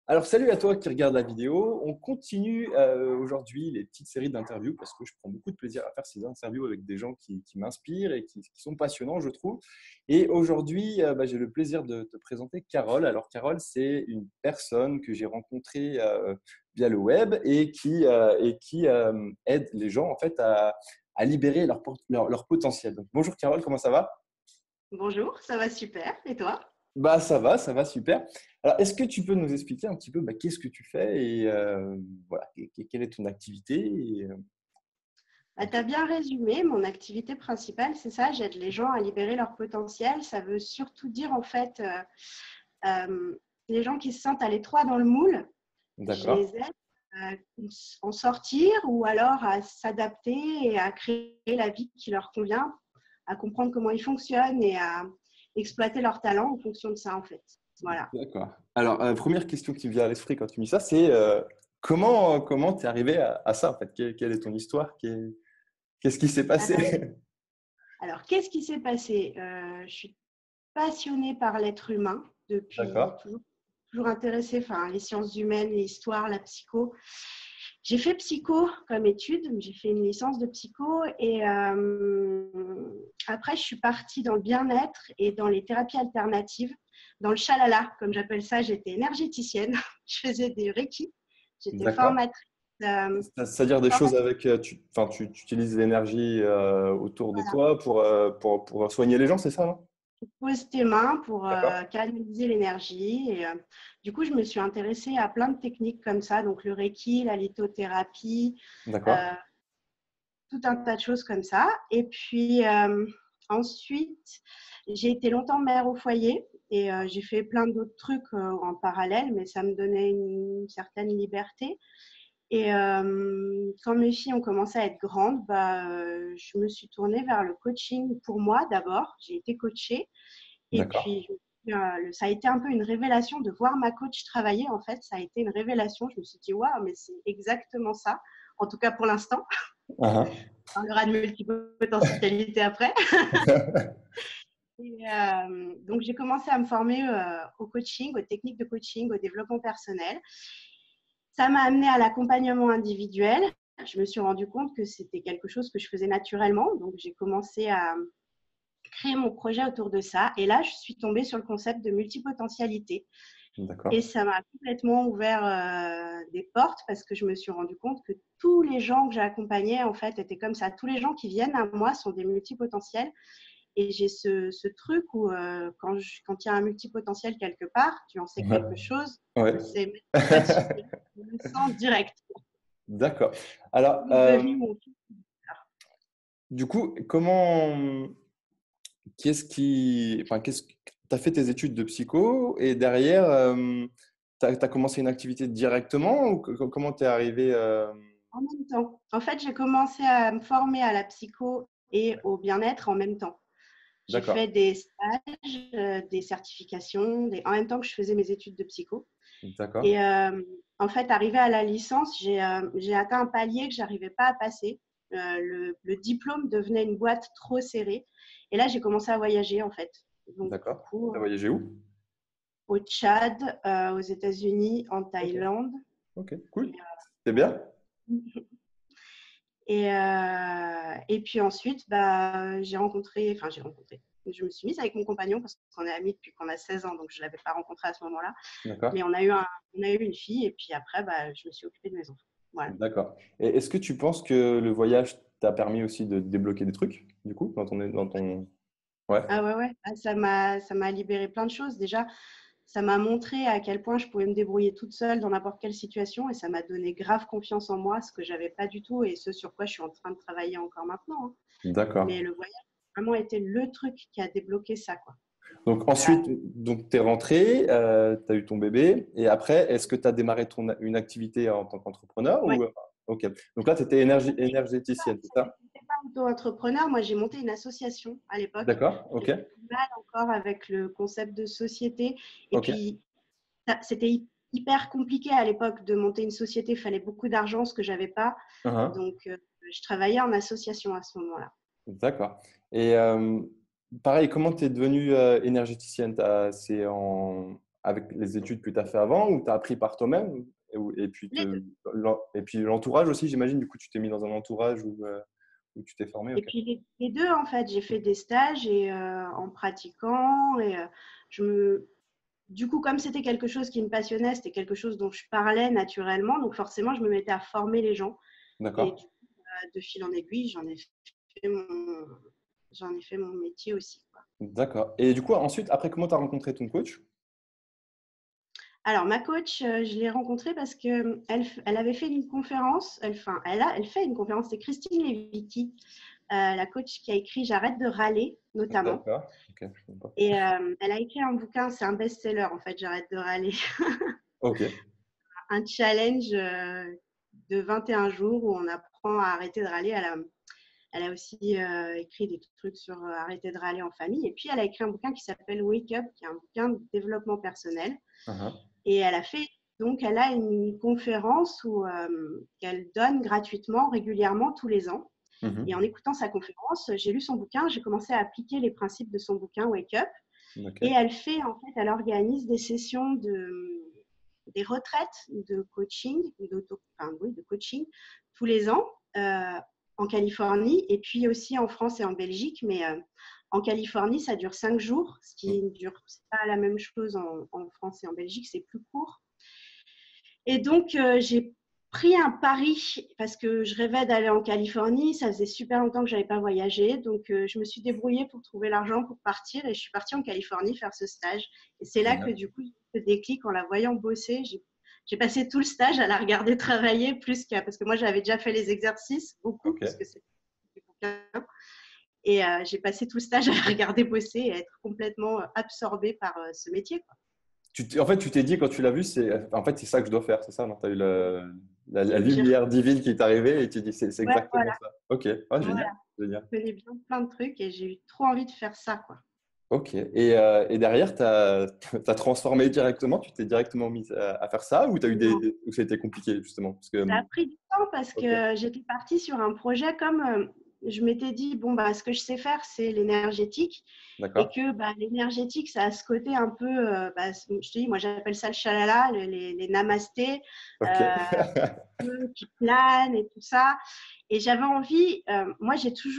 Alors, salut à toi qui regarde la vidéo. On continue aujourd'hui les petites séries d'interviews parce que je prends beaucoup de plaisir à faire ces interviews avec des gens qui m'inspirent et qui sont passionnants, je trouve. Et aujourd'hui, j'ai le plaisir de te présenter Carole. Alors, Carole, c'est une personne que j'ai rencontrée via le web et qui aide les gens en fait à libérer leur potentiel. Donc, bonjour Carole, comment ça va? Bonjour, ça va super. Et toi? Bah, ça va super. Alors, est-ce que tu peux nous expliquer un petit peu qu'est-ce que tu fais et voilà, quelle est ton activité Tu as bien résumé. Mon activité principale, c'est ça. J'aide les gens à libérer leur potentiel. Ça veut surtout dire, en fait, les gens qui se sentent à l'étroit dans le moule, je D'accord, les aide à en sortir ou alors à s'adapter et à créer la vie qui leur convient, à comprendre comment ils fonctionnent et à exploiter leurs talents en fonction de ça, en fait. Voilà. d'accord. Alors, première question qui me vient à l'esprit quand tu me dis ça, c'est comment tu es arrivé à ça en fait? Quelle est ton histoire? Qu'est-ce qui s'est passé? Alors, qu'est-ce qui s'est passé? Je suis passionnée par l'être humain depuis D'accord, toujours, toujours intéressée, enfin, les sciences humaines, l'histoire, la psycho. J'ai fait psycho comme étude, j'ai fait une licence de psycho et après je suis partie dans le bien-être et dans les thérapies alternatives, dans le chalala, comme j'appelle ça. J'étais énergéticienne, je faisais des reiki, j'étais d'accord. formatrice. euh, C'est-à-dire des choses avec, tu utilises l'énergie autour de toi pour soigner les gens, c'est ça, non? Pose tes mains pour D'accord, canaliser l'énergie. Et, du coup, je me suis intéressée à plein de techniques comme ça, donc le Reiki, la lithothérapie, d'accord, euh, tout un tas de choses comme ça. Et puis ensuite, j'ai été longtemps mère au foyer et j'ai fait plein d'autres trucs en parallèle, mais ça me donnait une certaine liberté. Et quand mes filles ont commencé à être grandes, je me suis tournée vers le coaching pour moi d'abord. J'ai été coachée. Et d'accord. puis, ça a été un peu une révélation de voir ma coach travailler. En fait, ça a été une révélation. Je me suis dit, waouh, mais c'est exactement ça. En tout cas, pour l'instant. Ah, On parlera de multipotentialité après. ah. Et, donc, j'ai commencé à me former au coaching, aux techniques de coaching, au développement personnel. Ça m'a amené à l'accompagnement individuel. Je me suis rendu compte que c'était quelque chose que je faisais naturellement. Donc, j'ai commencé à créer mon projet autour de ça. Et là, je suis tombée sur le concept de multipotentialité. Et D'accord. ça m'a complètement ouvert des portes parce que je me suis rendu compte que tous les gens que j'accompagnais, en fait, étaient comme ça. Tous les gens qui viennent à moi sont des multipotentiels. Et j'ai ce truc où quand il y a un multipotentiel quelque part, tu en sais quelque chose, Ouais. c'est facile, je le sens direct. D'accord. Alors, C'est devenu mon fils. du coup, qu'est-ce que tu as fait tes études de psycho et derrière, tu as commencé une activité directement ou comment tu es arrivé En même temps. En fait, j'ai commencé à me former à la psycho et au bien-être en même temps. J'ai D'accord, fait des stages, des certifications, en même temps que je faisais mes études de psycho. d'accord, Et en fait, arrivé à la licence, j'ai atteint un palier que je n'arrivais pas à passer. Le diplôme devenait une boîte trop serrée. Et là, j'ai commencé à voyager, en fait. Donc, du d'accord. coup, Tu as voyagé où? au Tchad, aux États-Unis, en Ok, Thaïlande. ok, Et, cool. C'est bien? et puis ensuite, j'ai rencontré. Je me suis mise avec mon compagnon parce qu'on est amis depuis qu'on a 16 ans, donc je ne l'avais pas rencontré à ce moment-là. D'accord, Mais on a eu une fille et puis après, je me suis occupée de mes enfants. Voilà. d'accord. Et est-ce que tu penses que le voyage t'a permis aussi de débloquer des trucs, du coup, dans ton... Ouais, Ah ouais, ouais. Ah, ça m'a libéré plein de choses. Déjà, ça m'a montré à quel point je pouvais me débrouiller toute seule dans n'importe quelle situation et ça m'a donné grave confiance en moi, ce que j'avais pas du tout et ce sur quoi je suis en train de travailler encore maintenant, hein. d'accord. Mais le voyage a vraiment été le truc qui a débloqué ça, quoi. Donc ensuite, donc tu es rentré, tu as eu ton bébé, et après, est-ce que tu as démarré une activité en tant qu'entrepreneur Ouais. ou... Ok. Donc là, tu étais énergéticienne, c'est ça? J'étais pas auto-entrepreneur. Moi, j'ai monté une association à l'époque. D'accord, ok, J'avais du mal encore avec le concept de société. Et ok. puis, c'était hyper compliqué à l'époque de monter une société. Il fallait beaucoup d'argent, ce que j'avais pas. Uhum. Donc, je travaillais en association à ce moment-là. D'accord. Et pareil, comment tu es devenue énergéticienne? avec les études que tu as fait avant ou tu as appris par toi-même? Et puis, Les deux. et puis l'entourage aussi, j'imagine. Du coup, tu t'es mis dans un entourage où tu t'es formé. Et Ok. puis les deux, en fait, j'ai fait des stages et en pratiquant. Et du coup, comme c'était quelque chose qui me passionnait, c'était quelque chose dont je parlais naturellement. Donc forcément, je me mettais à former les gens. Et D'accord. du coup, de fil en aiguille, j'en ai fait mon métier aussi, quoi. D'accord. Et du coup, ensuite, après, comment tu as rencontré ton coach? Alors, ma coach, je l'ai rencontrée parce qu'elle avait fait une conférence, elle fait une conférence, c'est Christine Levicki, la coach qui a écrit J'arrête de râler, notamment. D'accord. Ok, je ne sais pas. Et elle a écrit un bouquin, c'est un best-seller en fait, J'arrête de râler, Ok. un challenge de 21 jours où on apprend à arrêter de râler. Elle a aussi écrit des trucs sur arrêter de râler en famille. Et puis, elle a écrit un bouquin qui s'appelle Wake Up, qui est un bouquin de développement personnel. Uh-huh. Et elle a une conférence qu'elle donne gratuitement, régulièrement, tous les ans. Et Mhm. en écoutant sa conférence, j'ai lu son bouquin, j'ai commencé à appliquer les principes de son bouquin Wake Up. Et Ok. elle organise des sessions des retraites de coaching, de coaching tous les ans en Californie et puis aussi en France et en Belgique. Mais en Californie, ça dure 5 jours, ce qui dure, c'est pas la même chose en France et en Belgique, c'est plus court. Et donc, j'ai pris un pari parce que je rêvais d'aller en Californie. Ça faisait super longtemps que je n'avais pas voyagé. Donc, je me suis débrouillée pour trouver l'argent pour partir et je suis partie en Californie faire ce stage. Et c'est là que, Génial. du coup, ce déclic, en la voyant bosser, j'ai passé tout le stage à la regarder travailler parce que moi, j'avais déjà fait les exercices, beaucoup, Ok. puisque c'est du bouquin. Et j'ai passé tout le stage à la regarder bosser et à être complètement absorbée par ce métier, quoi. En fait, tu t'es dit quand tu l'as vu, en fait, c'est ça que je dois faire, c'est ça, non? Tu as eu la J'ai lumière divine qui est arrivée et tu dis, c'est Ouais, exactement voilà, ça. Ok, ah, génial, voilà. génial. Je connais bien plein de trucs et j'ai eu trop envie de faire ça, quoi. Ok, et derrière, tu as, transformé directement, tu t'es directement mis à faire ça ou, Non. ou ça a été compliqué justement? Parce que, Ça a pris du temps parce ok, que j'étais partie sur un projet comme je m'étais dit, bon, bah, ce que je sais faire, c'est l'énergétique. Et d'accord. que bah, l'énergétique, ça a ce côté un peu, je te dis, moi j'appelle ça le chalala, les namastés, Ok. euh, qui planent et tout ça. Et j'avais envie, moi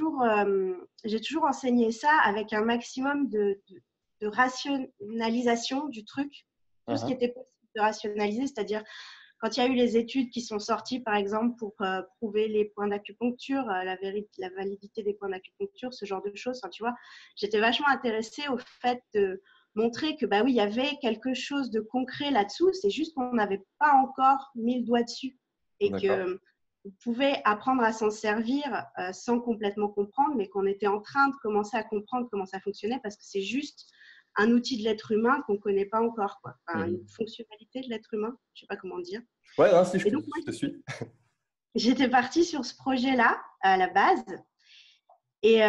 j'ai toujours enseigné ça avec un maximum de rationalisation du truc, tout ce qui Uh-huh. était possible de rationaliser, c'est-à-dire quand il y a eu les études qui sont sorties, par exemple, pour prouver les points d'acupuncture, la validité des points d'acupuncture, ce genre de choses, enfin, tu vois, j'étais vachement intéressée au fait de montrer que, bah oui, il y avait quelque chose de concret là-dessous, c'est juste qu'on n'avait pas encore mis le doigt dessus et D'accord. que on pouvait apprendre à s'en servir sans complètement comprendre, mais qu'on était en train de commencer à comprendre comment ça fonctionnait parce que c'est juste un outil de l'être humain qu'on ne connaît pas encore, quoi. Enfin, une Mhm. fonctionnalité de l'être humain, je ne sais pas comment dire. Ouais, non, si, Et donc, moi, je te suis. j'étais partie sur ce projet-là à la base. Et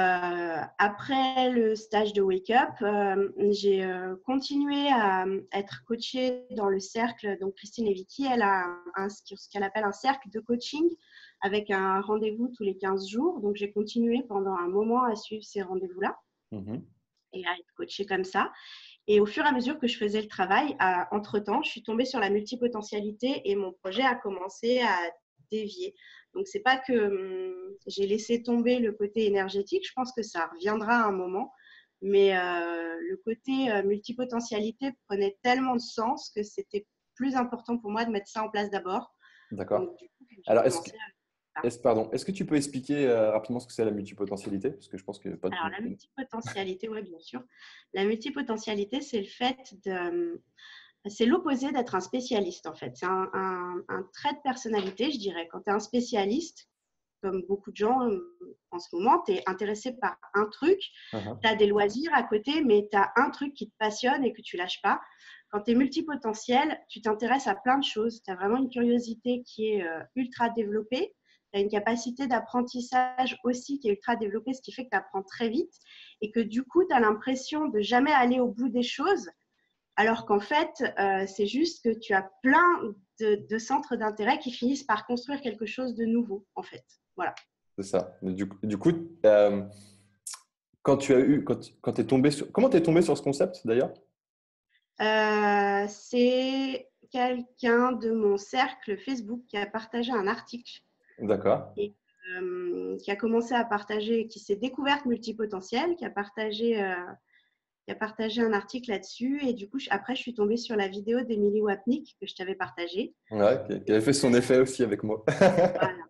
après le stage de Wake Up, j'ai continué à être coachée dans le cercle. Donc, Christine et Vicky, elle a ce qu'elle appelle un cercle de coaching avec un rendez-vous tous les 15 jours. Donc, j'ai continué pendant un moment à suivre ces rendez-vous-là Mhm. et à être coachée comme ça. Et au fur et à mesure que je faisais le travail, entre-temps, je suis tombée sur la multipotentialité et mon projet a commencé à dévier. Donc, c'est pas que j'ai laissé tomber le côté énergétique, je pense que ça reviendra à un moment, mais le côté multipotentialité prenait tellement de sens que c'était plus important pour moi de mettre ça en place d'abord. D'accord. Donc, du coup, j'ai Alors, commencé à faire ça. pardon, est-ce que tu peux expliquer rapidement ce que c'est la multipotentialité? Parce que je pense que pas tout Alors, le monde la connaît. multipotentialité, oui, bien sûr. La multipotentialité, c'est le fait de c'est l'opposé d'être un spécialiste, en fait. C'est un trait de personnalité, je dirais. Quand tu es un spécialiste, comme beaucoup de gens en ce moment, tu es intéressé par un truc, Uh-huh. tu as des loisirs à côté, mais tu as un truc qui te passionne et que tu lâches pas. Quand tu es multipotentiel, tu t'intéresses à plein de choses. Tu as vraiment une curiosité qui est ultra développée. Tu as une capacité d'apprentissage aussi qui est ultra développée, ce qui fait que tu apprends très vite et que du coup, tu as l'impression de jamais aller au bout des choses alors qu'en fait, c'est juste que tu as plein de centres d'intérêt qui finissent par construire quelque chose de nouveau, en fait. Voilà. C'est ça. Mais du coup, quand tu es tombé sur, comment tu es tombé sur ce concept d'ailleurs? C'est quelqu'un de mon cercle Facebook qui a partagé un article D'accord. et qui a commencé à partager, qui s'est découverte multipotentielle, qui a partagé un article là-dessus. Et du coup, après, je suis tombée sur la vidéo d'Emily Wapnick que je t'avais partagée. Ouais, qui avait fait son effet aussi avec moi. Voilà.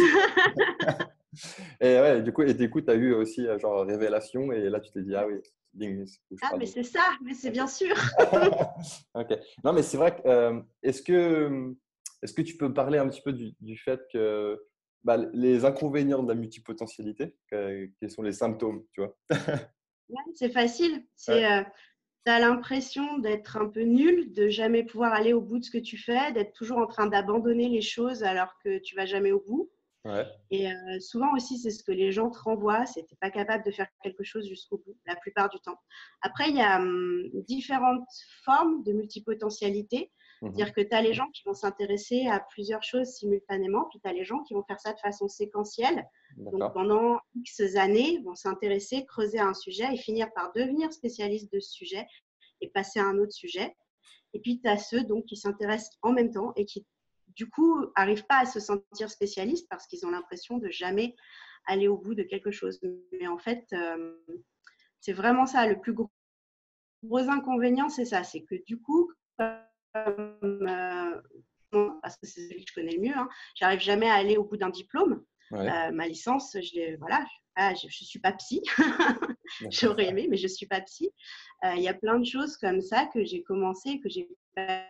Et ouais, du coup, tu as eu aussi genre révélation et là, tu t'es dit, ah oui, ding, faut que je Ah, parle mais de ça. c'est ça, mais c'est bien sûr. Ok. Non, mais c'est vrai que est-ce que tu peux parler un petit peu du fait que bah, les inconvénients de la multipotentialité, quels sont les symptômes, tu vois? Ouais, c'est facile. Ouais, Tu as l'impression d'être un peu nul, de jamais pouvoir aller au bout de ce que tu fais, d'être toujours en train d'abandonner les choses alors que tu vas jamais au bout. ouais. Et souvent aussi, c'est ce que les gens te renvoient, c'est que tu n'es pas capable de faire quelque chose jusqu'au bout, la plupart du temps. Après, il y a différentes formes de multipotentialité. Mhm. C'est-à-dire que tu as les gens qui vont s'intéresser à plusieurs choses simultanément, puis tu as les gens qui vont faire ça de façon séquentielle. Donc D'accord. pendant X années, vont s'intéresser, creuser un sujet et finir par devenir spécialiste de ce sujet et passer à un autre sujet. Et puis, tu as ceux donc, qui s'intéressent en même temps et qui, du coup, n'arrivent pas à se sentir spécialistes parce qu'ils ont l'impression de jamais aller au bout de quelque chose. Mais en fait, c'est vraiment ça. Le plus gros inconvénient, c'est ça. C'est que du coup, parce que c'est celui que je connais le mieux, hein, j'arrive jamais à aller au bout d'un diplôme. Ouais. Ma licence, voilà, je suis pas psy. D'accord. J'aurais aimé, mais je suis pas psy. Il y a plein de choses comme ça que j'ai commencé, que j'ai pas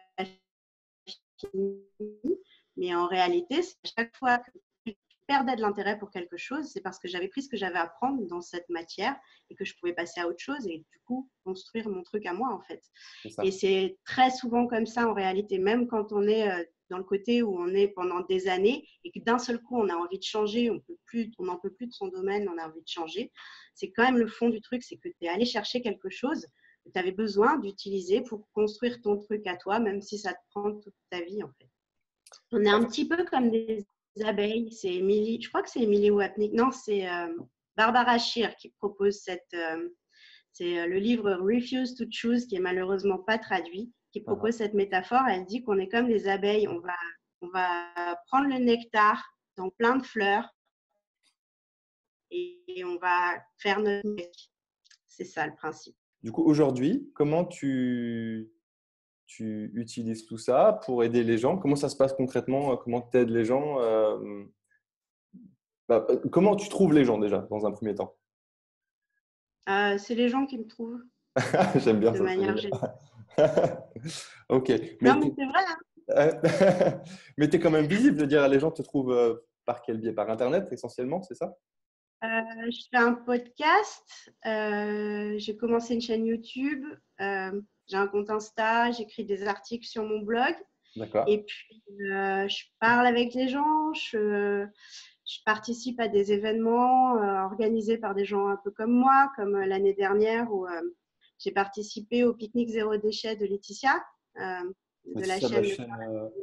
fini. Mais en réalité, à chaque fois que je perdais de l'intérêt pour quelque chose, c'est parce que j'avais pris ce que j'avais à apprendre dans cette matière et que je pouvais passer à autre chose et du coup construire mon truc à moi en fait. C'est Et ça. c'est très souvent comme ça en réalité, même quand on est dans le côté où on est pendant des années et que d'un seul coup on a envie de changer, on n'en peut plus de son domaine, on a envie de changer. C'est quand même le fond du truc, c'est que tu es allé chercher quelque chose que tu avais besoin d'utiliser pour construire ton truc à toi, même si ça te prend toute ta vie en fait. On est un petit peu comme des abeilles. C'est Emily, je crois que c'est Emily Wapnick. Non, c'est Barbara Scheer qui propose c'est le livre Refuse to Choose qui est malheureusement pas traduit, qui Uh-huh. propose cette métaphore. Elle dit qu'on est comme des abeilles. On va prendre le nectar dans plein de fleurs et on va faire notre miel. C'est ça le principe. Du coup, aujourd'hui, comment tu utilises tout ça pour aider les gens? Comment ça se passe concrètement? Comment tu aides les gens? Bah, comment tu trouves les gens déjà, dans un premier temps? C'est les gens qui me trouvent J'aime bien de ça, c'est manière génial. générale. Ok, Non, mais c'est vrai. Hein. mais tu es quand même visible, je veux dire, les gens te trouvent par quel biais? Par Internet essentiellement, c'est ça? Je fais un podcast. J'ai commencé une chaîne YouTube. J'ai un compte Insta. J'écris des articles sur mon blog. D'accord. Et puis, je parle avec les gens. Je participe à des événements organisés par des gens un peu comme moi, comme l'année dernière où j'ai participé au pique-nique zéro déchet de Laetitia, Mais de c'est la ça de la chaîne chaîne.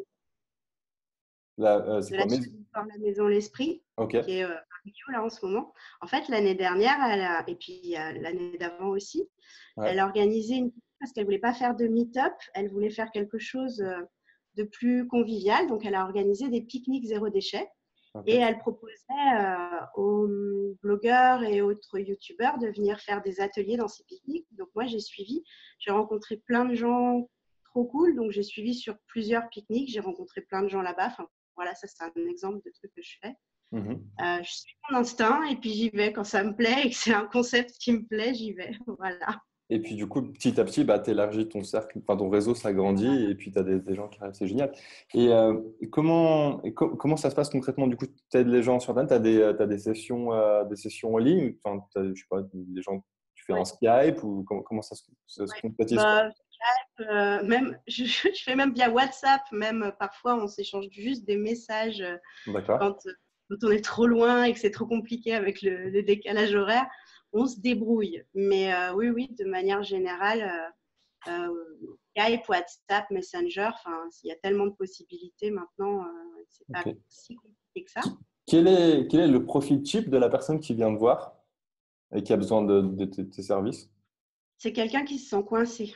C'est de quoi? la Mais... chaîne Par la Maison L'Esprit, Ok. qui est à Rio, là en ce moment. En fait, l'année dernière, et puis l'année d'avant aussi, Ouais. elle a organisé parce qu'elle ne voulait pas faire de meet-up, elle voulait faire quelque chose de plus convivial. Donc, elle a organisé des pique-niques zéro déchet. Et Ok. elle proposait aux blogueurs et autres youtubeurs de venir faire des ateliers dans ces pique-niques. Donc, moi, j'ai suivi. J'ai rencontré plein de gens trop cool. Donc, j'ai suivi sur plusieurs pique-niques. J'ai rencontré plein de gens là-bas. Enfin, voilà, ça, c'est un exemple de truc que je fais. Mhm. Je suis mon instinct et puis j'y vais quand ça me plaît et que c'est un concept qui me plaît, j'y vais. Voilà. Et puis du coup, petit à petit, bah, tu élargis ton cercle, enfin ton réseau s'agrandit et puis tu as des gens qui arrivent, c'est génial. Et comment ça se passe concrètement? Du coup, tu aides les gens sur Internet, t'as des sessions en ligne, enfin, je sais pas, les gens, tu fais un Ouais. Skype ou comment ça se Ouais. concrétise? Bah, même, je fais même via WhatsApp, même parfois on s'échange juste des messages D'accord. quand, quand on est trop loin et que c'est trop compliqué avec le décalage horaire, on se débrouille. Mais oui, oui, de manière générale, Skype, WhatsApp, Messenger, il y a tellement de possibilités maintenant, c'est pas Ok. si compliqué que ça. Quel est le profil type de la personne qui vient te voir et qui a besoin de tes services? C'est quelqu'un qui se sent coincé.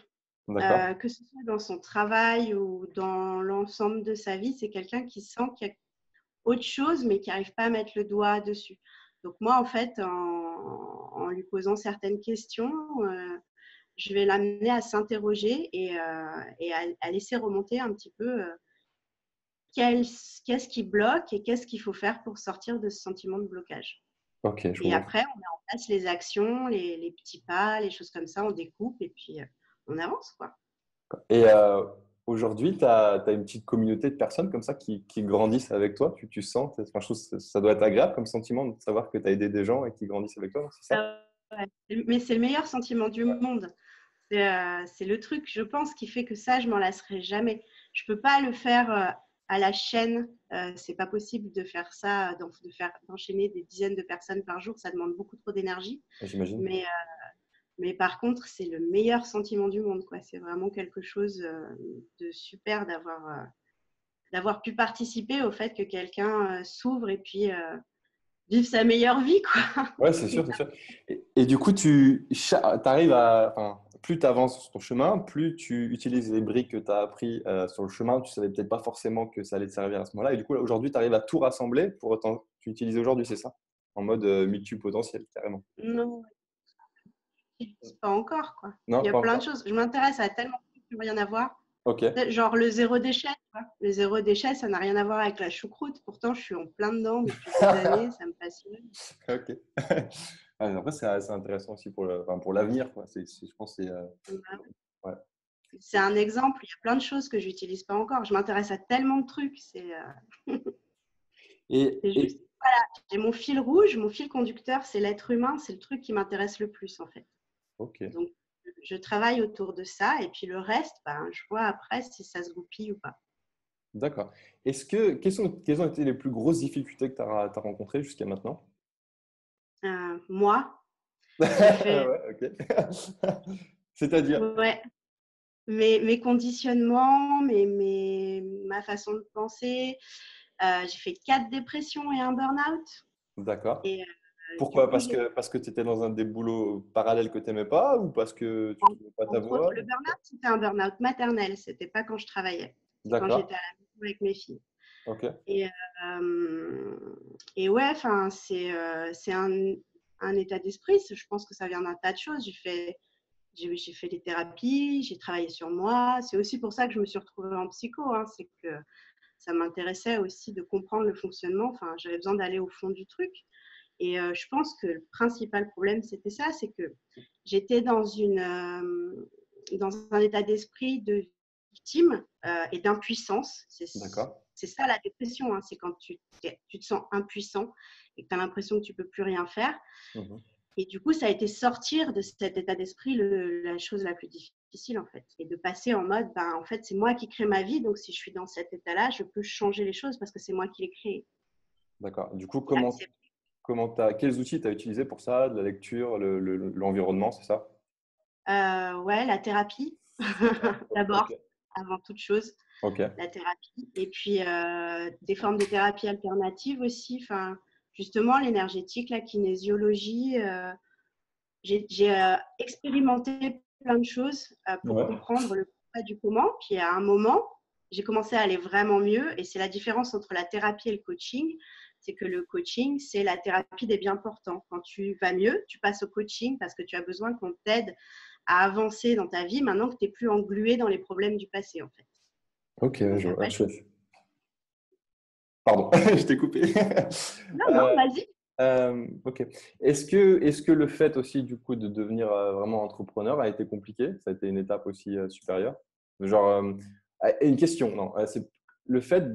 D'accord. Que ce soit dans son travail ou dans l'ensemble de sa vie, c'est quelqu'un qui sent qu'il y a autre chose, mais qui n'arrive pas à mettre le doigt dessus. Donc moi, en fait, en lui posant certaines questions, je vais l'amener à s'interroger et à laisser remonter un petit peu qu'est-ce qui bloque et qu'est-ce qu'il faut faire pour sortir de ce sentiment de blocage. Ok, je Et comprends. après, on met en place les actions, les petits pas, les choses comme ça, on découpe et puis on avance, quoi. Et aujourd'hui, tu as une petite communauté de personnes comme ça qui grandissent avec toi. Tu sens, enfin, je trouve que ça doit être agréable comme sentiment de savoir que tu as aidé des gens et qui grandissent avec toi, non, c'est ça? Ouais. Mais c'est le meilleur sentiment du monde. C'est le truc, je pense, qui fait que ça, je m'en lasserai jamais. Je peux pas le faire à la chaîne. C'est pas possible de faire ça, d'enchaîner des dizaines de personnes par jour. Ça demande beaucoup trop d'énergie. J'imagine. Mais, mais par contre, c'est le meilleur sentiment du monde, quoi. C'est vraiment quelque chose de super d'avoir pu participer au fait que quelqu'un s'ouvre et puis vive sa meilleure vie, quoi. Ouais, c'est sûr, c'est sûr. Et du coup, arrives à, enfin, plus tu avances sur ton chemin, plus tu utilises les briques que tu as appris sur le chemin. Tu savais peut-être pas forcément que ça allait te servir à ce moment-là. Et du coup, là, aujourd'hui, tu arrives à tout rassembler pour autant tu utilises aujourd'hui, c'est ça? En mode multipotentiel, carrément. Non, pas encore, quoi. Non, Il y a pas plein de encore. choses. Je m'intéresse à tellement de trucs qui n'ont rien à voir. Ok. Genre le zéro déchet, tu vois. Le zéro déchet, ça n'a rien à voir avec la choucroute. Pourtant, je suis en plein dedans depuis des années. Ça me passionne. Ok. Après, c'est intéressant aussi enfin, pour l'avenir, quoi. Je pense que c'est. Ouais. C'est un exemple. Il y a plein de choses que je n'utilise pas encore. Je m'intéresse à tellement de trucs. C'est Et juste. Voilà, j'ai mon fil rouge, mon fil conducteur, c'est l'être humain. C'est le truc qui m'intéresse le plus, en fait. ok. Donc, je travaille autour de ça. Et puis le reste, ben, je vois après si ça se goupille ou pas. D'accord. Quelles ont été les plus grosses difficultés que tu as rencontrées jusqu'à maintenant? Moi, j'ai fait. Ouais, ok. C'est-à-dire? Ouais, mes conditionnements, ma façon de penser. J'ai fait 4 dépressions et un burn-out. D'accord. Et du Pourquoi? coup, Parce que tu étais dans un des boulots parallèles que tu n'aimais pas ou parce que tu ne trouvais pas ta entre autres, voie? le burn-out, c'était un burn-out maternel. C'était pas quand je travaillais. C'est quand D'accord. j'étais à la maison avec mes filles. Ok. Et, et ouais, enfin, c'est un état d'esprit. Je pense que ça vient d'un tas de choses. J'ai fait des thérapies, j'ai travaillé sur moi. C'est aussi pour ça que je me suis retrouvée en psycho. Hein. C'est que ça m'intéressait aussi de comprendre le fonctionnement. Enfin, j'avais besoin d'aller au fond du truc. Et je pense que le principal problème, c'était ça, c'est que j'étais dans un état d'esprit de victime et d'impuissance. D'accord. C'est ça la dépression, hein, c'est quand tu te sens impuissant et que tu as l'impression que tu ne peux plus rien faire. Mhm. Et du coup, ça a été sortir de cet état d'esprit la chose la plus difficile, en fait. Et de passer en mode, ben, en fait, c'est moi qui crée ma vie, donc si je suis dans cet état-là, je peux changer les choses parce que c'est moi qui l'ai créé. D'accord. Du coup, Et accepter. quels outils tu as utilisés pour ça? De la lecture, l'environnement, c'est ça? Ouais, la thérapie, Ok. d'abord, avant toute chose, Ok. la thérapie. Et puis, des formes de thérapie alternatives aussi. Enfin, justement, l'énergétique, la kinésiologie. J'ai expérimenté plein de choses pour Ouais. comprendre le pourquoi du comment. Puis, à un moment, j'ai commencé à aller vraiment mieux. Et c'est la différence entre la thérapie et le coaching. C'est que le coaching, c'est la thérapie des bien portants. Quand tu vas mieux, tu passes au coaching parce que tu as besoin qu'on t'aide à avancer dans ta vie maintenant que tu n'es plus englué dans les problèmes du passé, en fait. Ok, Donc je vois. après, Pardon, je t'ai coupé. non, non, vas-y. Ok. Est-ce que le fait aussi du coup de devenir vraiment entrepreneur a été compliqué? Ça a été une étape aussi supérieure? Genre, et une question, non, c'est le fait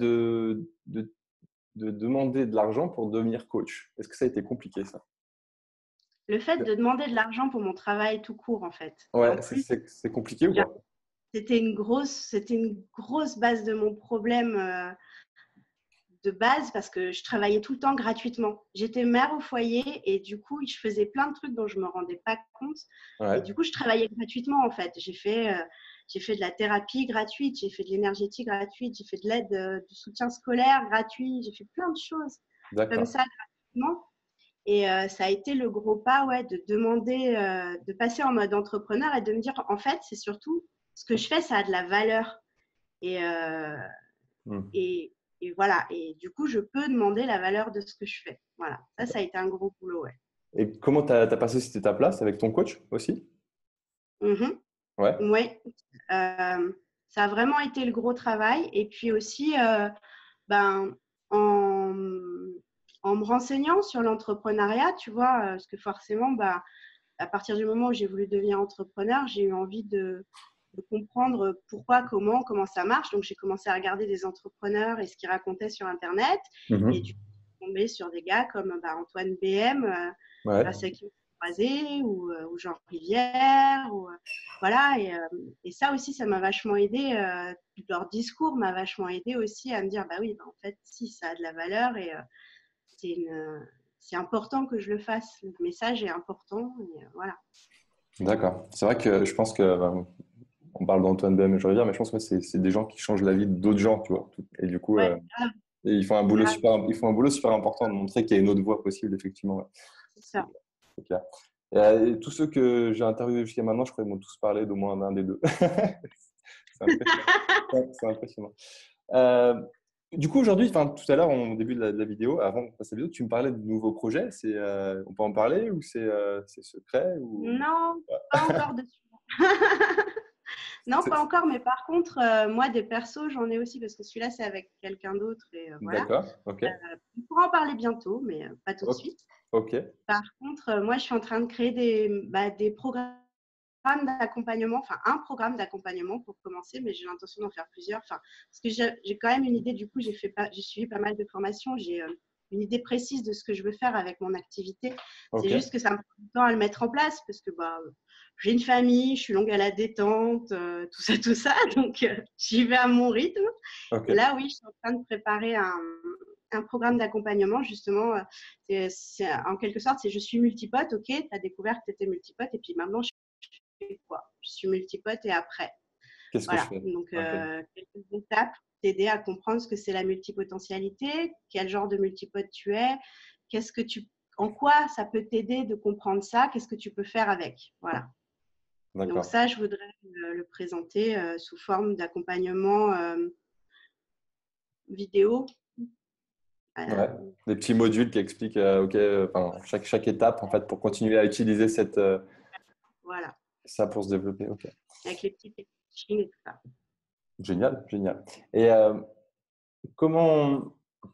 de demander de l'argent pour devenir coach. Est-ce que ça a été compliqué ça? Le fait de demander de l'argent pour mon travail tout court, en fait. Et en Ouais, plus, c'est compliqué ou pas? c'était une grosse base de mon problème de base parce que je travaillais tout le temps gratuitement. J'étais mère au foyer et du coup, je faisais plein de trucs dont je ne me rendais pas compte. Et Ouais, du coup, je travaillais gratuitement en fait. J'ai fait de la thérapie gratuite, j'ai fait de l'énergétique gratuite, j'ai fait de l'aide du soutien scolaire gratuit, j'ai fait plein de choses comme d'accord. ça gratuitement. Et ça a été le gros pas, ouais, de demander, de passer en mode entrepreneur et de me dire, en fait, c'est surtout ce que je fais, ça a de la valeur. Et, et, et voilà. Et du coup, je peux demander la valeur de ce que je fais. Voilà. Ça a été un gros boulot, ouais. Et comment tu as passé cette étape-là? C'est avec ton coach aussi? Mhm. Ouais. Oui. Ça a vraiment été le gros travail. Et puis aussi, ben, en, en me renseignant sur l'entrepreneuriat, tu vois, parce que forcément, bah, à partir du moment où j'ai voulu devenir entrepreneur, j'ai eu envie de comprendre pourquoi, comment ça marche. Donc, j'ai commencé à regarder des entrepreneurs et ce qu'ils racontaient sur Internet. Et du coup, je suis tombée sur des gars comme Antoine BM, Ouais. grâce à qui on s'est croisés, ou Jean Rivière. Voilà. Et ça aussi, ça m'a vachement aidé. Leur discours m'a vachement aidé aussi à me dire, bah oui, bah, en fait, si, ça a de la valeur et c'est important que je le fasse. Le message est important. Et, voilà. D'accord. C'est vrai que je pense que on parle d'Antoine BM et je reviens, mais je pense que c'est des gens qui changent la vie d'autres gens, tu vois. Et du coup, Ouais, grave, ils font un boulot grave, super important de montrer qu'il y a une autre voie possible, effectivement. Ouais. c'est ça. C'est clair. Et tous ceux que j'ai interviewés jusqu'à maintenant, je crois qu'ils m'ont tous parlé d'au moins un des deux. C'est impressionnant. Ouais, c'est impressionnant. Euh, du coup, aujourd'hui, enfin, tout à l'heure, au début de la vidéo, avant de passer à la vidéo, tu me parlais de nouveaux projets. On peut en parler ou c'est secret ou... Non, Ouais. pas encore dessus. Non, pas C'est- encore, mais par contre, moi, des persos, j'en ai aussi parce que celui-là, c'est avec quelqu'un d'autre et voilà. D'accord, ok. On pourra en parler bientôt, mais pas tout de Ok. suite. Ok. Par contre, moi, je suis en train de créer des programmes d'accompagnement, enfin un programme d'accompagnement pour commencer, mais j'ai l'intention d'en faire plusieurs. Enfin, parce que j'ai quand même une idée, du coup, j'ai suivi pas mal de formations, j'ai une idée précise de ce que je veux faire avec mon activité. C'est Ok. juste que ça me prend du temps à le mettre en place parce que bah, j'ai une famille, je suis longue à la détente, tout ça, donc j'y vais à mon rythme. Ok. Et là, oui, je suis en train de préparer un programme d'accompagnement, justement. En quelque sorte, c'est je suis multipote, ok, tu as découvert que tu étais multipote, et puis maintenant, je fais quoi? Je suis multipote et après. Qu'est-ce que je Voilà, fais? donc Ok. quelques étapes, t'aider à comprendre ce que c'est la multipotentialité, quel genre de multipote tu es, en quoi ça peut t'aider de comprendre ça, qu'est-ce que tu peux faire avec. Voilà. Donc D'accord. ça, je voudrais le présenter sous forme d'accompagnement vidéo. Ouais. Euh, Des petits modules qui expliquent ok, enfin, chaque étape en fait pour continuer à utiliser voilà, ça pour se développer. Ok. avec les petits pitchings et tout ça. Génial, génial. Et comment,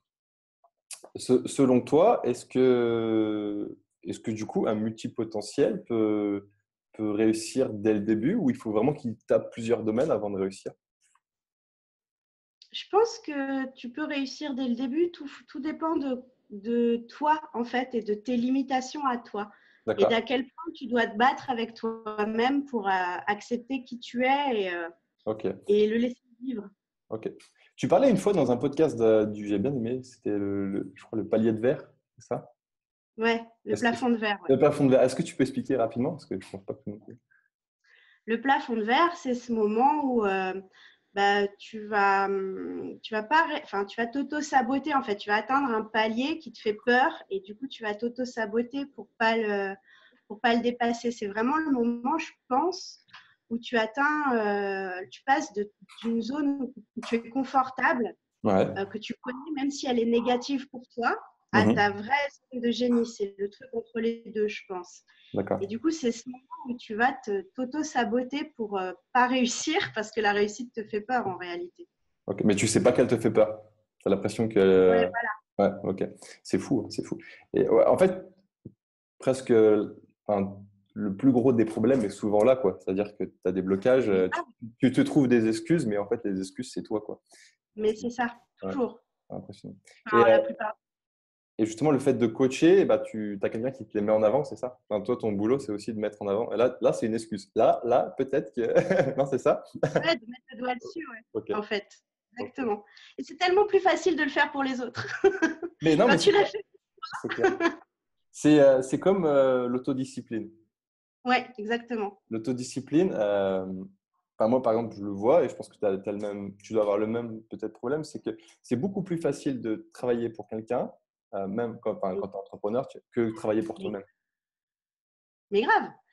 selon toi, est-ce que du coup un multipotentiel peut réussir dès le début ou il faut vraiment qu'il tape plusieurs domaines avant de réussir? Je pense que tu peux réussir dès le début. Tout dépend de toi, en fait, et de tes limitations à toi. Et d'à D'accord. quel point tu dois te battre avec toi-même pour accepter qui tu es Ok. et le laisser vivre. Ok. Tu parlais une fois dans un podcast j'ai bien aimé, c'était je crois le palier de verre, c'est ça? Ouais, le Est-ce que plafond de verre. Ouais. le plafond de verre, est-ce que tu peux expliquer rapidement? Parce que je ne pense pas que non plus. Le plafond de verre, c'est ce moment où bah, tu vas pas, enfin, tu vas t'auto-saboter en fait. Tu vas atteindre un palier qui te fait peur et du coup, tu vas t'auto-saboter pour pas le dépasser. C'est vraiment le moment, je pense, où tu passes d'une zone où tu es confortable, Ouais. que tu connais, même si elle est négative pour toi, à ta Mhm. vraie zone de génie. C'est le truc entre les deux, je pense. Et D'accord. du coup, c'est ce moment où tu vas t'auto-saboter pour pas réussir parce que la réussite te fait peur en réalité. Ok. Mais tu sais pas qu'elle te fait peur. Tu as l'impression que. Ouais, Ouais, ok. C'est fou, hein, c'est fou. Et ouais, en fait, presque enfin, le plus gros des problèmes est souvent là, quoi. C'est-à-dire que tu as des blocages, mais, tu te trouves des excuses, mais en fait, les excuses, c'est toi, quoi. mais c'est ça, Ouais, toujours. c'est impressionnant. Et, Enfin, la plupart. et justement, le fait de coacher, bah, tu as quelqu'un qui te les met en avant, c'est ça? Enfin, toi, ton boulot, c'est aussi de mettre en avant. Et là c'est une excuse. Là peut-être que. Non, c'est ça? Ouais, de mettre le doigt dessus, ouais, Ok. en fait. Ok. Exactement. Et c'est tellement plus facile de le faire pour les autres. Mais non, Quand mais tu c'est l'as clair. fait. C'est clair. C'est comme l'autodiscipline. Ouais, exactement. L'autodiscipline, enfin, moi, par exemple, je le vois et je pense que tu dois avoir le même peut-être problème, c'est que c'est beaucoup plus facile de travailler pour quelqu'un, même quand tu es entrepreneur, que de travailler pour Mais, toi-même. mais grave.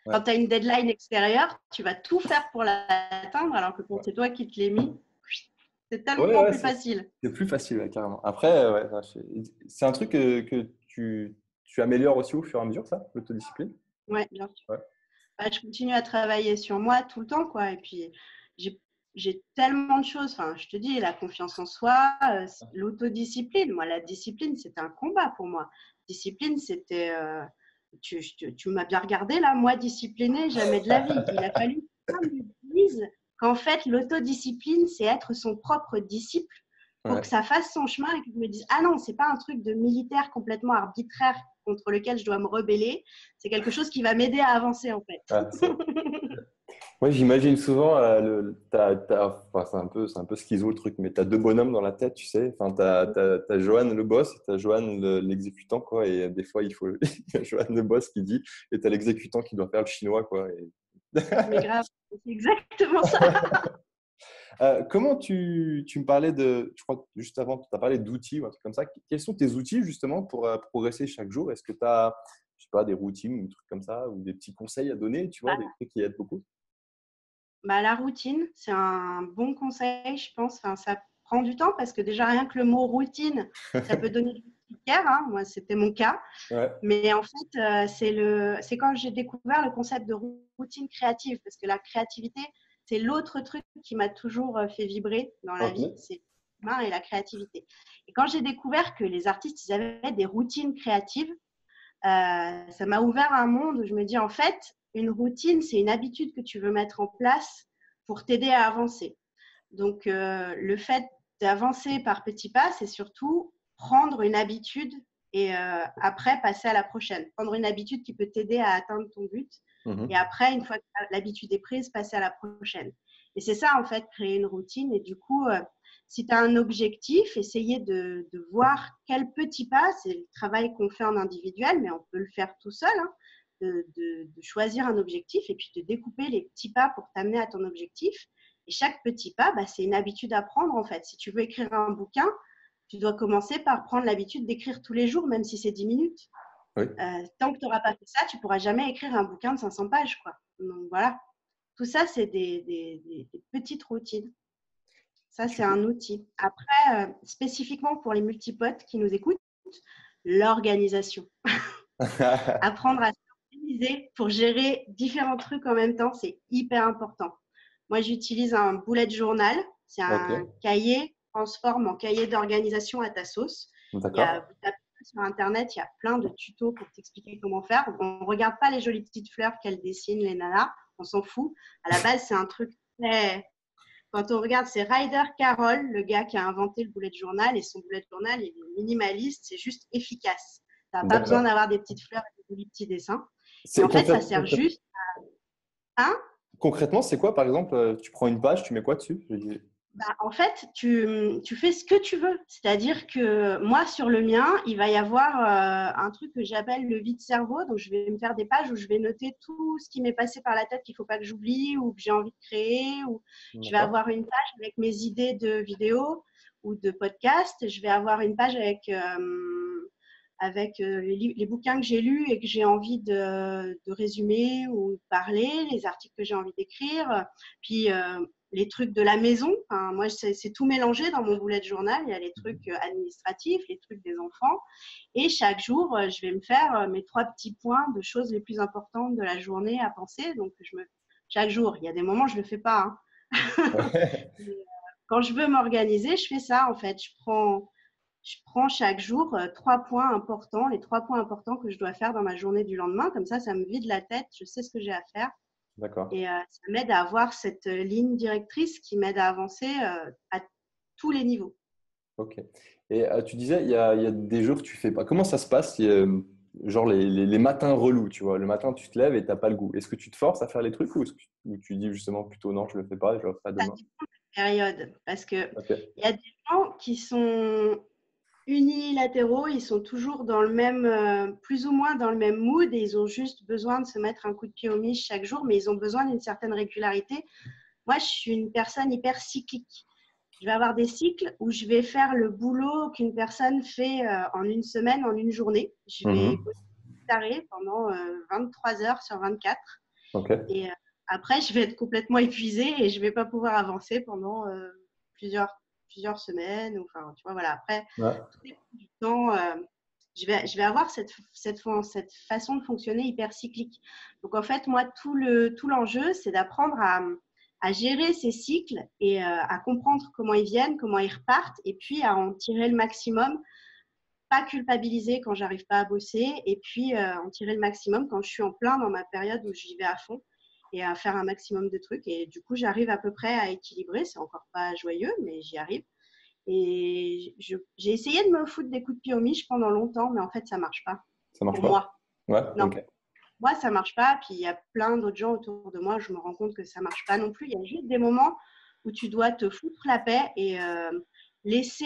Quand tu as une deadline extérieure, tu vas tout faire pour l'atteindre, alors que quand c'est toi qui te l'es mis, c'est Ouais, tellement ouais, plus facile. c'est plus facile, ouais, carrément. Après, ouais, c'est un truc que tu améliores aussi au fur et à mesure, ça, l'autodiscipline? Ouais, bien sûr. Ouais. Bah, je continue à travailler sur moi tout le temps, quoi. Et puis, j'ai j'ai tellement de choses. Enfin, je te dis, la confiance en soi, l'autodiscipline. Moi, la discipline, c'était un combat pour moi. Discipline, c'était. Tu m'as bien regardé là, moi, disciplinée, jamais de la vie. Il a fallu que quelqu'un me dise qu'en fait, l'autodiscipline, c'est être son propre disciple pour que Ouais. ça fasse son chemin et que je me dise, ah non, c'est pas un truc de militaire complètement arbitraire contre lequel je dois me rebeller. C'est quelque chose qui va m'aider à avancer, en fait. Ouais, moi, j'imagine souvent, enfin, c'est un peu schizo le truc, mais tu as deux bonhommes dans la tête, tu sais. Enfin, t'as Johan le boss et tu as Johan l'exécutant, quoi. Et des fois, il faut il y a Johan le boss qui dit, et tu as l'exécutant qui doit faire le chinois, quoi. Mais grave, c'est exactement ça. Comment tu me parlais je crois que juste avant, tu as parlé d'outils ou un truc comme ça. Quels sont tes outils justement pour progresser chaque jour? Est-ce que tu as, je sais pas, des routines ou des trucs comme ça ou des petits conseils à donner, tu vois, des trucs qui aident beaucoup? Bah, la routine, c'est un bon conseil, je pense. Enfin, ça prend du temps parce que déjà, rien que le mot routine, ça peut donner du tiers, hein. Moi, c'était mon cas. Ouais. Mais en fait, c'est quand j'ai découvert le concept de routine créative, parce que la créativité, c'est l'autre truc qui m'a toujours fait vibrer dans la vie, Ok. c'est l'humain et la créativité. Et quand j'ai découvert que les artistes, ils avaient des routines créatives, ça m'a ouvert un monde où je me dis, en fait, une routine, c'est une habitude que tu veux mettre en place pour t'aider à avancer. Donc, le fait d'avancer par petits pas, c'est surtout prendre une habitude et après passer à la prochaine. Prendre une habitude qui peut t'aider à atteindre ton but. Et Mhm. après, une fois que l'habitude est prise, passer à la prochaine. Et c'est ça, en fait, créer une routine. Et du coup, si tu as un objectif, essayer de voir quel petit pas, c'est le travail qu'on fait en individuel, mais on peut le faire tout seul, hein, de choisir un objectif et puis de découper les petits pas pour t'amener à ton objectif. Et chaque petit pas, bah, c'est une habitude à prendre en fait. Si tu veux écrire un bouquin, tu dois commencer par prendre l'habitude d'écrire tous les jours, même si c'est 10 minutes. Oui. Tant que tu n'auras pas fait ça, tu ne pourras jamais écrire un bouquin de 500 pages, quoi. Donc voilà, tout ça, c'est des petites routines. Ça, Tu c'est peux- un outil. Après, spécifiquement pour les multipotes qui nous écoutent, l'organisation. Apprendre à s'organiser pour gérer différents trucs en même temps, c'est hyper important. Moi, j'utilise un bullet journal. C'est un Ok. cahier, transforme en cahier d'organisation à ta sauce. D'accord. Vous tapez sur Internet, il y a plein de tutos pour t'expliquer comment faire. On ne regarde pas les jolies petites fleurs qu'elles dessinent, les nanas. On s'en fout. À la base, c'est un truc très… Quand on regarde, c'est Ryder Carroll, le gars qui a inventé le bullet journal. Et son bullet journal, il est minimaliste, c'est juste efficace. Tu n'as pas besoin D'accord. d'avoir des petites fleurs et des jolis petits dessins. Et C'est en fait, ça sert juste à… concrètement, c'est quoi, par exemple, tu prends une page, tu mets quoi dessus? Bah, en fait, tu fais ce que tu veux. C'est-à-dire que moi, sur le mien, il va y avoir un truc que j'appelle le vide-cerveau. Donc, je vais me faire des pages où je vais noter tout ce qui m'est passé par la tête qu'il ne faut pas que j'oublie ou que j'ai envie de créer. Ou je vais D'accord. avoir une page avec mes idées de vidéos ou de podcasts. Je vais avoir une page avec les bouquins que j'ai lus et que j'ai envie de résumer ou de parler, les articles que j'ai envie d'écrire. Puis, les trucs de la maison. Enfin, moi, c'est tout mélangé dans mon bullet journal. Il y a les trucs administratifs, les trucs des enfants. Et chaque jour, je vais me faire mes 3 petits points de choses les plus importantes de la journée à penser. Donc, chaque jour, il y a des moments, je ne le fais pas, hein. Ouais. Quand je veux m'organiser, je fais ça, en fait. Je prends chaque jour 3 points importants, les 3 points importants que je dois faire dans ma journée du lendemain. Comme ça me vide la tête. Je sais ce que j'ai à faire. D'accord. Et ça m'aide à avoir cette ligne directrice qui m'aide à avancer à tous les niveaux. Ok. Et tu disais, il y a des jours que tu fais pas. Comment ça se passe? Genre les matins relous, tu vois. Le matin, tu te lèves et t'as pas le goût. Est-ce que tu te forces à faire les trucs ou tu dis justement plutôt non, je le fais pas, je le ferai Ça demain? dépend des périodes parce qu'il Ok. y a des gens qui sont unilatéraux, ils sont toujours dans le même, plus ou moins dans le même mood et ils ont juste besoin de se mettre un coup de pied au miche chaque jour, mais ils ont besoin d'une certaine régularité. Moi, je suis une personne hyper cyclique. Je vais avoir des cycles où je vais faire le boulot qu'une personne fait en une semaine, en une journée. Je vais Mhm. bosser taré pendant 23 heures sur 24. Ok. Et après, je vais être complètement épuisée et je ne vais pas pouvoir avancer pendant plusieurs semaines. Enfin, tu vois, voilà. Après, Ouais. tout dépend du temps. Je vais avoir cette façon de fonctionner hyper cyclique. Donc, en fait, moi, tout l'enjeu, c'est d'apprendre à gérer ces cycles et à comprendre comment ils viennent, comment ils repartent, et puis à en tirer le maximum, pas culpabiliser quand j'arrive pas à bosser, et puis en tirer le maximum quand je suis en plein dans ma période où j'y vais à fond et à faire un maximum de trucs. Et du coup, j'arrive à peu près à équilibrer. C'est encore pas joyeux, mais j'y arrive. Et j'ai essayé de me foutre des coups de pied aux miches pendant longtemps, mais en fait, ça marche pas Ça marche pour pas? moi. Ouais, Non, ok. moi, ça marche pas. Puis il y a plein d'autres gens autour de moi, je me rends compte que ça marche pas non plus. Il y a juste des moments où tu dois te foutre la paix et laisser.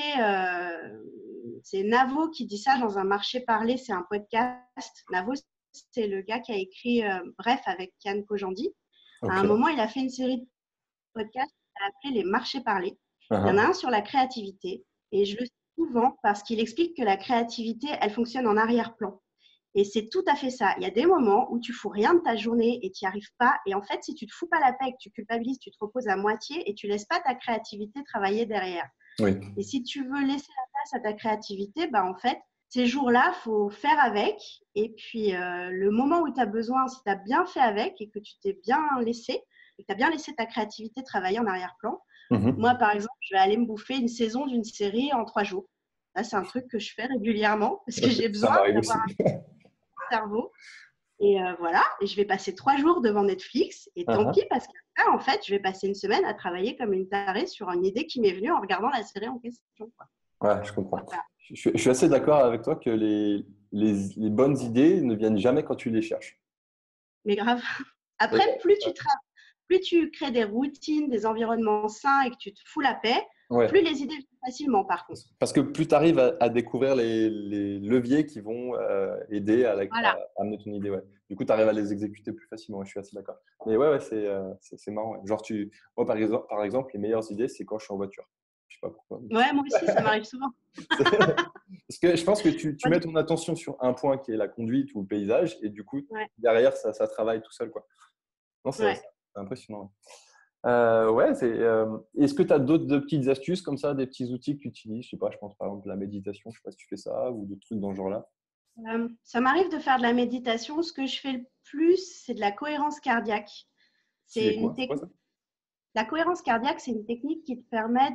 C'est Navo qui dit ça dans un marché parlé, c'est un podcast. Navo, c'est le gars qui a écrit Bref avec Kian Kojandi. À Ok. un moment, il a fait une série de podcasts qu'il a appelé les marchés parlés. Il y en a Uh-huh. un sur la créativité et je le cite souvent parce qu'il explique que la créativité, elle fonctionne en arrière-plan. Et c'est tout à fait ça. Il y a des moments où tu fous rien de ta journée et tu n'y arrives pas. Et en fait, si tu te fous pas la paix, que tu culpabilises, tu te reposes à moitié et tu laisses pas ta créativité travailler derrière. Oui. Et si tu veux laisser la place à ta créativité, bah en fait, ces jours-là, faut faire avec. Et puis, le moment où tu as besoin, si tu as bien fait avec et que tu t'es bien laissé, et que tu as bien laissé ta créativité travailler en arrière-plan, moi, Mhm. par exemple, je vais aller me bouffer une saison d'une série en 3 jours. Là, c'est un truc que je fais régulièrement parce que Ok, j'ai ça besoin m'arrive d'avoir aussi. un cerveau. Et voilà, et je vais passer 3 jours devant Netflix. Et tant Uh-huh. pis, parce qu'après, en fait, je vais passer une semaine à travailler comme une tarée sur une idée qui m'est venue en regardant la série en question, quoi. Ouais, je comprends. Voilà. Je suis assez d'accord avec toi que les bonnes idées ne viennent jamais quand tu les cherches. Mais grave. Après, plus tu crées des routines, des environnements sains et que tu te fous la paix, Ouais. plus les idées viennent facilement, par contre. Parce que plus tu arrives à découvrir les leviers qui vont aider Voilà. à amener ton idée. Ouais. Du coup, tu arrives à les exécuter plus facilement. Ouais, je suis assez d'accord. Mais ouais, c'est marrant. Ouais. Genre, moi, par exemple, les meilleures idées, c'est quand je suis en voiture. Je sais pas pourquoi. Ouais, moi aussi, ça m'arrive souvent. Parce que je pense que tu Moi, mets ton attention sur un point qui est la conduite ou le paysage, et du coup, ouais, derrière, ça travaille tout seul, quoi. Non, c'est ouais. impressionnant. Ouais. Ouais, est-ce que tu as d'autres de petites astuces comme ça, des petits outils que tu utilises? Je sais pas, je pense par exemple à la méditation, je sais pas si tu fais ça ou d'autres trucs dans ce genre-là. Ça m'arrive de faire de la méditation. Ce que je fais le plus, c'est de la cohérence cardiaque. C'est C'est une quoi? C'est quoi technique. ça? La cohérence cardiaque, c'est une technique qui te permet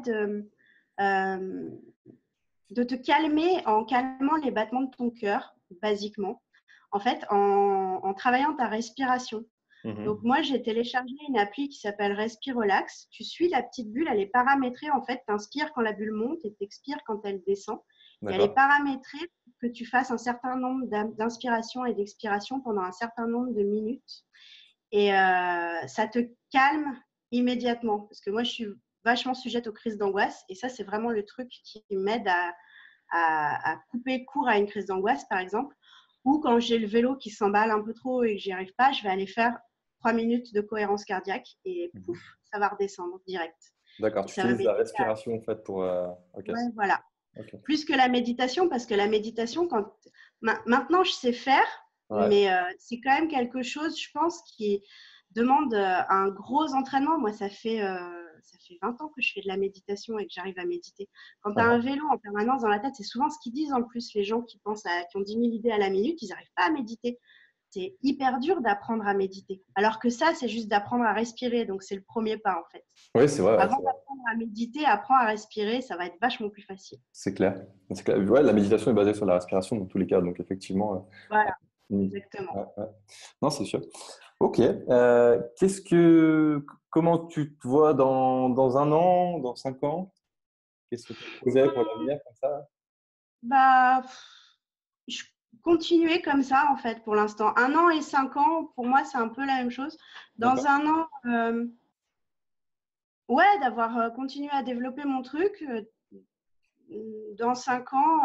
euh, de te calmer en calmant les battements de ton cœur, basiquement. En fait, en travaillant ta respiration. Donc Mhm. moi, j'ai téléchargé une appli qui s'appelle Respirelax. Tu suis la petite bulle, elle est paramétrée. En fait, tu inspires quand la bulle monte et tu expires quand elle descend. Et elle est D'accord. paramétrée pour que tu fasses un certain nombre d'inspirations et d'expirations pendant un certain nombre de minutes. Et ça te calme immédiatement. Parce que moi, je suis vachement sujette aux crises d'angoisse. Et ça, c'est vraiment le truc qui m'aide à couper court à une crise d'angoisse, par exemple. Ou quand j'ai le vélo qui s'emballe un peu trop et que j'y arrive pas, je vais aller faire 3 minutes de cohérence cardiaque et Mhm. pouf, ça va redescendre direct. D'accord, Et tu ça va utilises la m'aider respiration en fait pour. Ok. ouais, voilà. Ok. Plus que la méditation, parce que la méditation, maintenant je sais faire, Ouais. mais c'est quand même quelque chose, je pense, qui demande un gros entraînement. Moi, ça fait 20 ans que je fais de la méditation et que j'arrive à méditer. Quand tu as un Ah, vélo en permanence dans la tête, c'est souvent ce qu'ils disent en plus, les gens qui ont 10 000 idées à la minute, ils n'arrivent pas à méditer. C'est hyper dur d'apprendre à méditer. Alors que ça, c'est juste d'apprendre à respirer. Donc, c'est le premier pas, en fait. oui, c'est vrai, ouais, Avant c'est vrai. d'apprendre à méditer, apprends à respirer, ça va être vachement plus facile. C'est clair. C'est clair. Ouais, la méditation est basée sur la respiration dans tous les cas, donc effectivement. Voilà, Mm. exactement. Ouais, ouais. Non, c'est sûr. Ok. Comment tu te vois dans un an, dans 5 ans? Qu'est-ce que tu as projet pour l'avenir comme ça? Bah, je continuer comme ça, en fait, pour l'instant. 1 an et 5 ans, pour moi, c'est un peu la même chose. Dans D'accord. un an, ouais, d'avoir continué à développer mon truc. Dans 5 ans,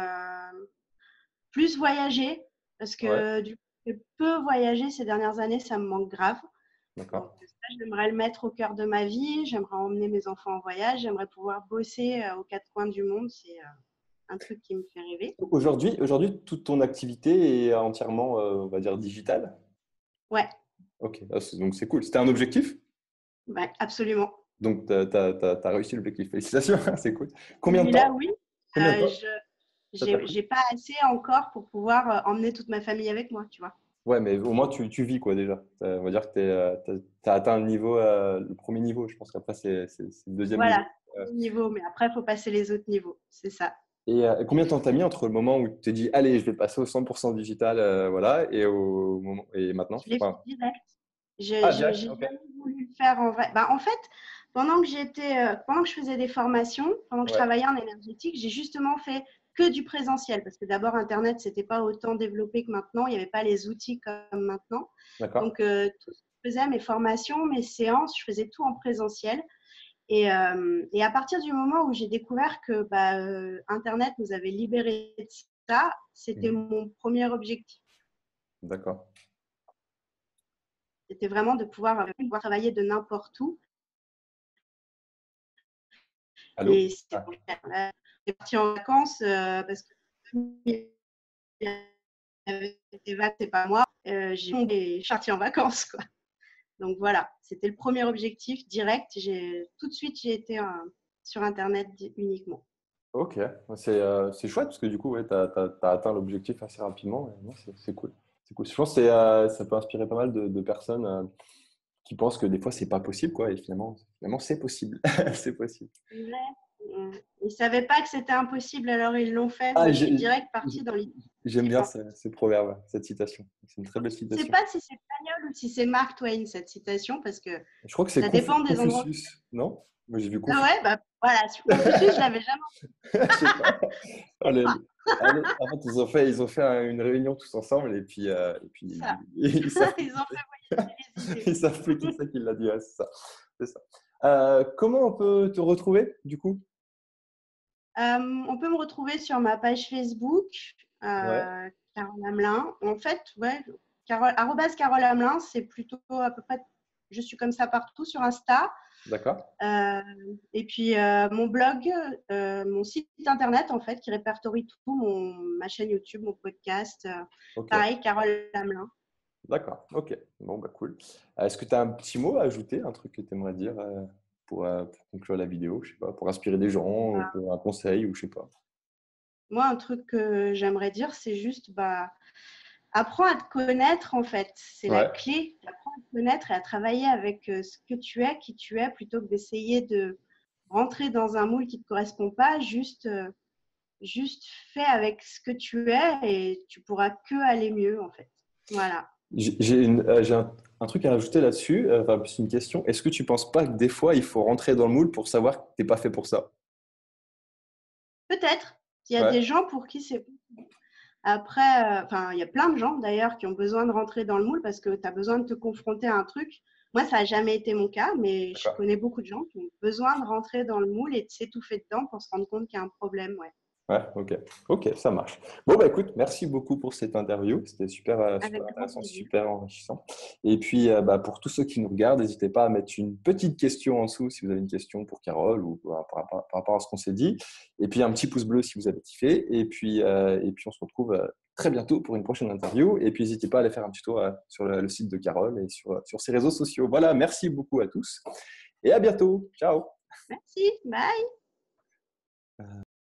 plus voyager, parce Ouais. que du coup, j'ai peu voyagé ces dernières années, ça me manque grave. Donc, D'accord. ça, j'aimerais le mettre au cœur de ma vie. J'aimerais emmener mes enfants en voyage. J'aimerais pouvoir bosser aux quatre coins du monde. C'est un truc qui me fait rêver. Aujourd'hui, toute ton activité est entièrement, on va dire, digitale. Ouais, Ok, donc c'est cool. C'était un objectif? Ouais, absolument. Donc, tu as réussi l'objectif. Félicitations, c'est cool. Combien de Celui-là, temps? oui. Combien de temps Je ça t'a pris? j'ai pas assez encore pour pouvoir emmener toute ma famille avec moi, tu vois. Ouais, mais au moins, tu vis quoi déjà. On va dire que tu as atteint le niveau, le premier niveau. Je pense qu'après, c'est le deuxième niveau. Voilà, niveau, mais après, il faut passer les autres niveaux, c'est ça. Et combien de temps t'as mis entre le moment où tu t'es dit, allez, je vais passer au 100% digital, voilà, et maintenant? Je l'ai fait Enfin, direct. ah, J'ai direct, ok. jamais voulu le faire en vrai. Bah, en fait, pendant que je faisais des formations, pendant que je Ouais, travaillais en énergétique, j'ai justement fait que du présentiel parce que d'abord Internet c'était pas autant développé que maintenant, il n'y avait pas les outils comme maintenant. d'accord. Donc tout ce que je faisais, mes formations, mes séances, je faisais tout en présentiel. Et à partir du moment où j'ai découvert que Internet nous avait libéré de ça, c'était Mhm. mon premier objectif. D'accord. C'était vraiment de pouvoir travailler de n'importe où. Allô? Et c'était Ah, bon. J'étais partie en vacances parce que il y avait des vacances, c'est pas moi. Je suis partie en vacances, quoi. Donc voilà, c'était le premier objectif direct. Tout de suite, j'ai été sur Internet uniquement. ok. C'est chouette parce que du coup, ouais, tu as atteint l'objectif assez rapidement. Et non, c'est cool. C'est cool. Je pense que ça peut inspirer pas mal de personnes qui pensent que des fois, c'est pas possible, quoi. Et finalement c'est possible. C'est possible. Ouais. Ils ne savaient pas que c'était impossible, alors ils l'ont fait. Ah, Moi, je suis direct partie dans j'aime l'idée. bien ce proverbe, cette citation. C'est une très belle Je ne sais citation. pas si c'est Pagnol ou si c'est Mark Twain, cette citation, parce que Je crois que c'est ça dépend des endroits. Confucius, non? Moi, j'ai vu Ah Confucius. ouais, bah voilà, sur Confucius, je l'avais jamais Je sais pas. Oh, entendu. Pas. en fait, ils ont fait une réunion tous ensemble et puis Ça. ils savent Ils ont fait voyager les idées. ils savent plus qui c'est qui l'a dit. Ouais, c'est ça. C'est ça. Comment on peut te retrouver du coup? On peut me retrouver sur ma page Facebook, Ouais, Carole Hamelin. En fait, ouais, Carole Hamelin, c'est plutôt à peu près, je suis comme ça partout sur Insta. d'accord. Euh, et puis mon blog, mon site internet en fait, qui répertorie tout, ma chaîne YouTube, mon podcast. Ok, Pareil, Carole Hamelin. d'accord. Ok, bon, bah cool. Est-ce que tu as un petit mot à ajouter, un truc que tu aimerais dire pour conclure la vidéo, je sais pas, pour inspirer des gens, ou pour un conseil, ou je sais pas. Moi, un truc que j'aimerais dire, c'est juste, apprends à te connaître en fait. C'est la Ouais. clé. Apprends à te connaître et à travailler avec ce que tu es, qui tu es, plutôt que d'essayer de rentrer dans un moule qui ne te correspond pas. Juste fais avec ce que tu es et tu pourras que aller mieux en fait. Voilà. J'ai un truc à rajouter là-dessus, enfin, c'est une question. Est-ce que tu penses pas que des fois, il faut rentrer dans le moule pour savoir que t'es pas fait pour ça? Peut-être. Il y a Ouais, des gens pour qui c'est. Après, il y a plein de gens d'ailleurs qui ont besoin de rentrer dans le moule parce que tu as besoin de te confronter à un truc. Moi, ça n'a jamais été mon cas, mais je d'accord. connais beaucoup de gens qui ont besoin de rentrer dans le moule et de s'étouffer dedans pour se rendre compte qu'il y a un problème. Ouais. Ouais, ok. Ok, ça marche. Bon, bah écoute, merci beaucoup pour cette interview. C'était super, super Avec grand intéressant, plaisir. super enrichissant. Et puis, bah, pour tous ceux qui nous regardent, n'hésitez pas à mettre une petite question en dessous si vous avez une question pour Carole ou par rapport à ce qu'on s'est dit. Et puis, un petit pouce bleu si vous avez kiffé. Et puis on se retrouve très bientôt pour une prochaine interview. Et puis, n'hésitez pas à aller faire un petit tour sur le site de Carole et sur ses réseaux sociaux. Voilà, merci beaucoup à tous et à bientôt. Ciao! Merci. Bye.